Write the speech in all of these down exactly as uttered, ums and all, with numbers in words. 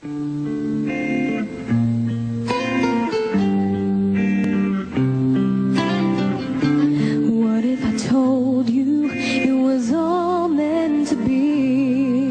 What if I told you it was all meant to be?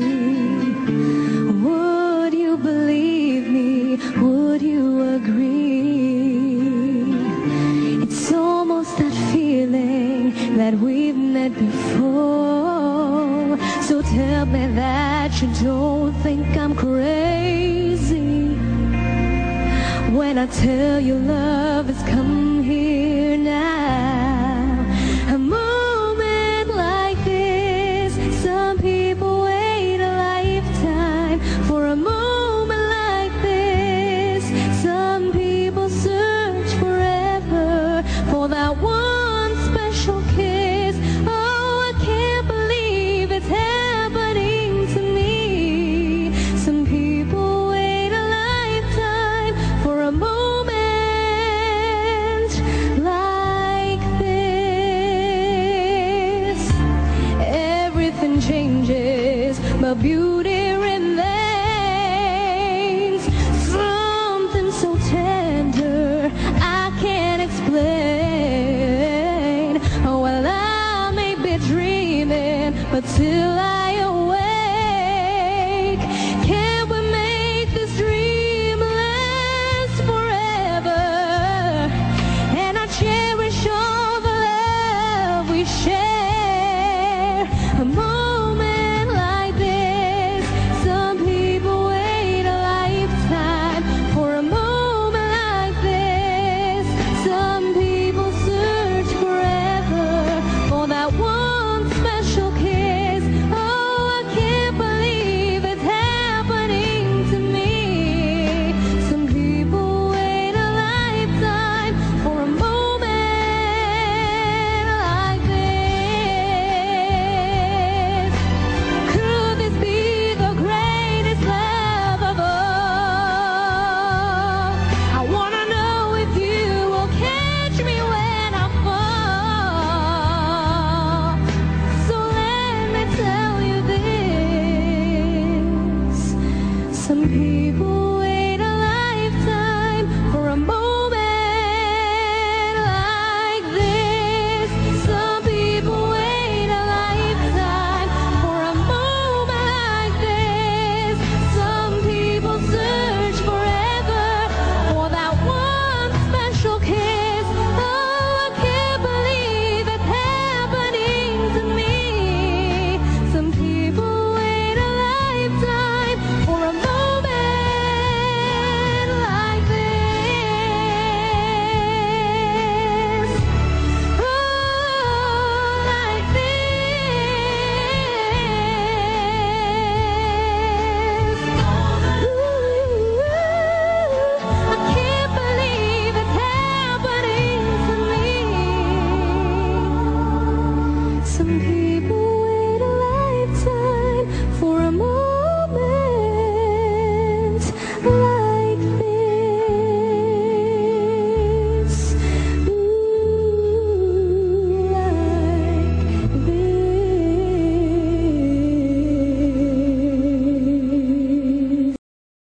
Would you believe me? Would you agree? It's almost that feeling that we've met before. So tell me that you don't think I'm crazy when I tell you love has come here now. A moment like this, some people wait a lifetime for a moment like this. Some people search forever for that one special kiss. Oh, I can't believe it's happening to me. Some people wait a lifetime for a moment like this. Everything changes, but beauty remains. Something so tender I can't explain. Oh, well, I may be dreaming, but till I awake, can we make this dream last forever? And I cherish all the love we share. A moment like this, some people wait a lifetime for a moment like this. Some people search forever for that one special kiss. Oh, I can't believe it's happening to me. Some people wait a lifetime for a moment like this. Could this be the greatest love of all? I wanna know if you will catch me when I fall. So let me tell you this: some people